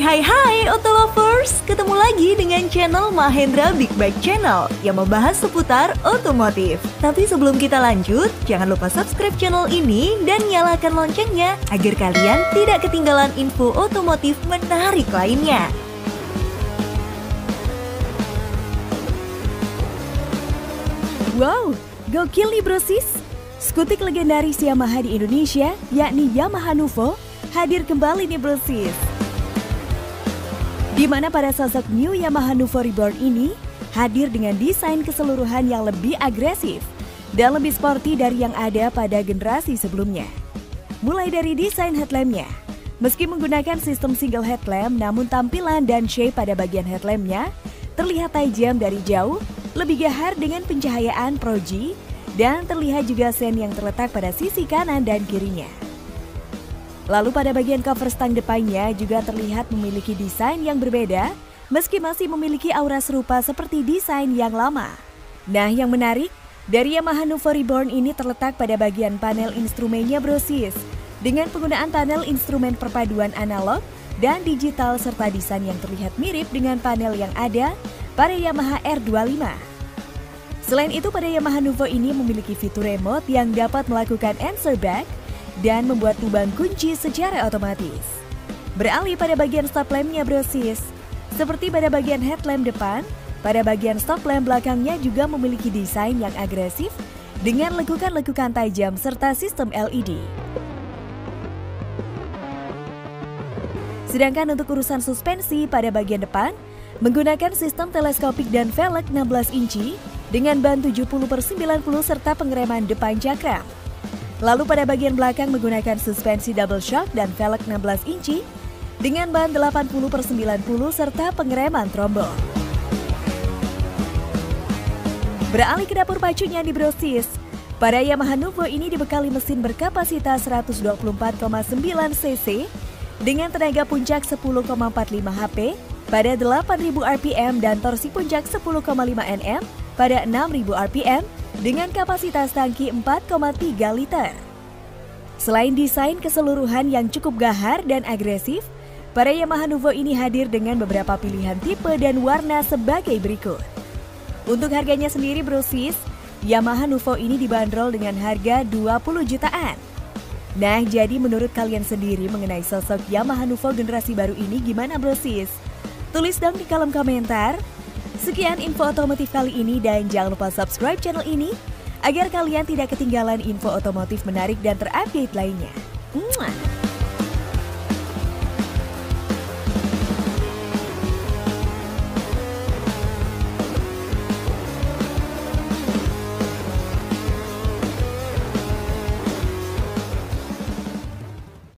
Hai Auto Lovers, ketemu lagi dengan channel Mahendra Big Bike Channel yang membahas seputar otomotif. Tapi sebelum kita lanjut, jangan lupa subscribe channel ini dan nyalakan loncengnya agar kalian tidak ketinggalan info otomotif menarik lainnya. Wow, gokil nih bro sis. Skutik legendaris Yamaha di Indonesia, yakni Yamaha Nuvo, hadir kembali nih bro sis. Di mana pada sosok new Yamaha Nuvo Reborn ini hadir dengan desain keseluruhan yang lebih agresif dan lebih sporty dari yang ada pada generasi sebelumnya. Mulai dari desain headlampnya, meski menggunakan sistem single headlamp, namun tampilan dan shape pada bagian headlampnya terlihat tajam dari jauh, lebih gahar dengan pencahayaan Pro G, dan terlihat juga sen yang terletak pada sisi kanan dan kirinya. Lalu pada bagian cover stang depannya juga terlihat memiliki desain yang berbeda, meski masih memiliki aura serupa seperti desain yang lama. Nah yang menarik, dari Yamaha Nuvo Reborn ini terletak pada bagian panel instrumennya bro sis, dengan penggunaan panel instrumen perpaduan analog dan digital serta desain yang terlihat mirip dengan panel yang ada pada Yamaha R25. Selain itu pada Yamaha Nuvo ini memiliki fitur remote yang dapat melakukan answer back dan membuat lubang kunci secara otomatis. Beralih pada bagian stop lampnya bro sis, seperti pada bagian headlamp depan, pada bagian stop lamp belakangnya juga memiliki desain yang agresif dengan lekukan-lekukan tajam serta sistem LED. Sedangkan untuk urusan suspensi pada bagian depan, menggunakan sistem teleskopik dan velg 16 inci dengan ban 70/90 serta pengereman depan cakram. Lalu pada bagian belakang menggunakan suspensi double shock dan velg 16 inci dengan ban 80/90 serta pengereman trombol. Beralih ke dapur pacunya di bro sis, pada Yamaha Nuvo ini dibekali mesin berkapasitas 124,9 cc dengan tenaga puncak 10,45 HP pada 8.000 rpm dan torsi puncak 10,5 Nm pada 6.000 rpm dengan kapasitas tangki 4,3 liter. Selain desain keseluruhan yang cukup gahar dan agresif, pada Yamaha Nuvo ini hadir dengan beberapa pilihan tipe dan warna sebagai berikut. Untuk harganya sendiri bro sis, Yamaha Nuvo ini dibanderol dengan harga 20 jutaan. Nah, jadi menurut kalian sendiri mengenai sosok Yamaha Nuvo generasi baru ini gimana bro sis? Tulis dong di kolom komentar. Sekian info otomotif kali ini dan jangan lupa subscribe channel ini agar kalian tidak ketinggalan info otomotif menarik dan terupdate lainnya.